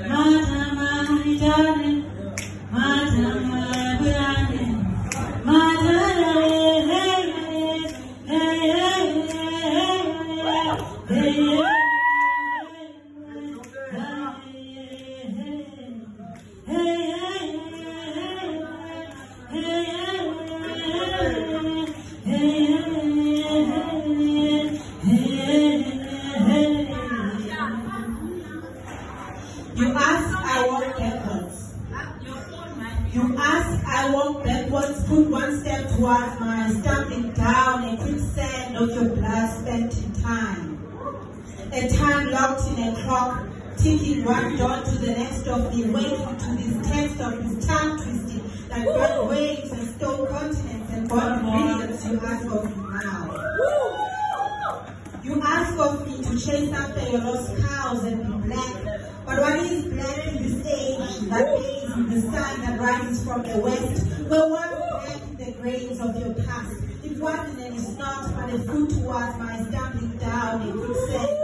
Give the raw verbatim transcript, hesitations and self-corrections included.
You ask, I walk backwards. You ask, I walk backwards, put one step towards my stamping down a quicksand of your blood spent in time. A time locked in a clock, ticking one dawn to the next of me, waiting to this text of this tongue twisting, like blood waves and stone continents and body brilliance you ask of me now. You ask of me to chase after your lost cows and be black. But what is black in this age that bathes in the sun that rises from the west? Well, what is black in the graves of your past? It wasn't and it's not, but a foot towards my stamping down a quicksand